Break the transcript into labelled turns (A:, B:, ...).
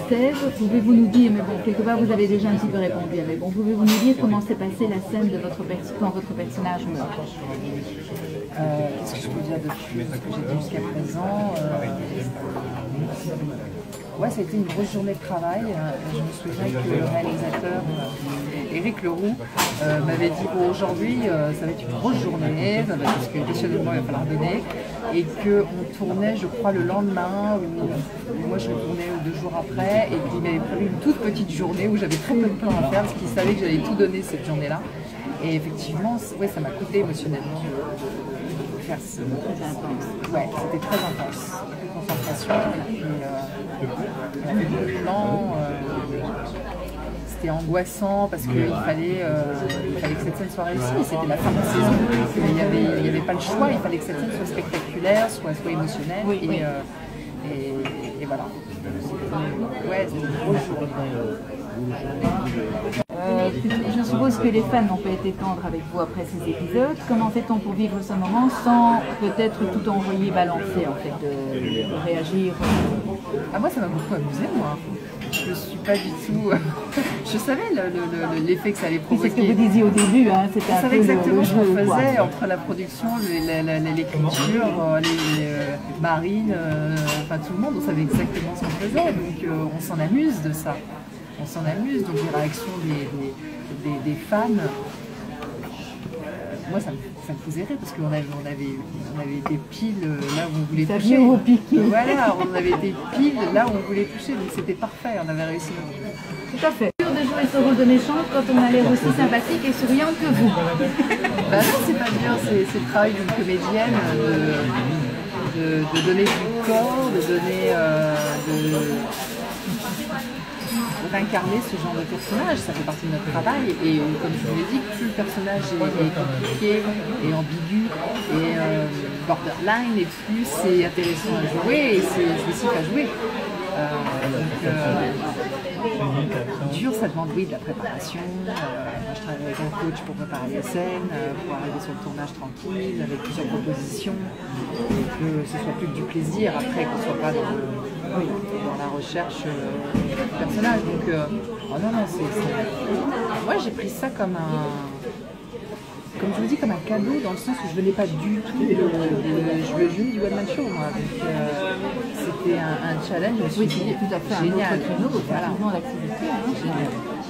A: Steve, pouvez-vous nous dire, mais bon, quelque part vous avez déjà un petit peu répondu, mais bon, pouvez-vous nous dire comment s'est passée la scène de quand votre personnage meurt?
B: Qu'est-ce que je peux dire de plus que j'ai dit jusqu'à présent? Ouais, ça a été une grosse journée de travail. Je me souviens que le réalisateur Éric Leroux m'avait dit bon, aujourd'hui ça va être une grosse journée parce que émotionnellement il va falloir donner, et qu'on tournait je crois le lendemain ou moi je le tournais 2 jours après, et qu'il m'avait prévu une toute petite journée où j'avais très peu de temps à faire parce qu'il savait que j'allais tout donner cette journée-là. Et effectivement, ouais, ça m'a coûté émotionnellement de faire ce... Ouais, c'était très intense. Beaucoup de concentration, on a fait beaucoup de plans. C'était angoissant parce qu'il fallait que cette scène soit réussie. C'était la fin de la saison. Il n'y avait pas le choix. Il fallait que cette scène soit spectaculaire, soit émotionnelle.
A: Oui, oui.
B: Et voilà. Ouais, c'était une grosse journée.
A: Je suppose que les fans n'ont pas été tendres avec vous après ces épisodes. Comment fait-on pour vivre ce moment sans peut-être tout envoyer balancer, en fait, de réagir?
B: Ah, moi, ça m'a beaucoup amusé, moi. Je suis pas du tout... je savais l'effet que ça allait provoquer.
A: C'est ce que vous disiez au début, hein, c'était un peu
B: exactement
A: le
B: ce qu'on
A: jeu,
B: faisait entre la production, l'écriture, Marine, enfin tout le monde, on savait exactement ce qu'on faisait, donc on s'en amuse de ça. On s'en amuse, donc les réactions des fans, moi ça me faisait rire parce qu'on avait été pile là où on voulait toucher. Voilà, on avait été pile là où on voulait toucher, donc c'était parfait, on avait réussi notre jeu.
A: Tout à fait. Dur de jouer ce rôle de méchante quand on a l'air aussi sympathique et souriante que vous.
B: Bah non, c'est pas dur, c'est le travail d'une comédienne de donner du corps, d'incarner ce genre de personnage, ça fait partie de notre travail, et comme je vous l'ai dit, plus le personnage est compliqué et ambigu et borderline, et plus c'est intéressant à jouer et c'est jouissif à jouer. Dur, ça demande oui de la préparation. Moi je travaille avec un coach pour préparer les scènes, pour arriver sur le tournage tranquille, avec plusieurs propositions, et que ce soit plus que du plaisir après, qu'on soit pas dans la recherche du personnage. Donc oh non, moi j'ai pris ça comme je vous dis, comme un cadeau, dans le sens où je venais pas du tout je venais du one man show, moi. Donc c'était un challenge, je me suis dit,
A: tout à fait,
B: génial.
A: un autre créneau, voilà, l'activité, hein, génial.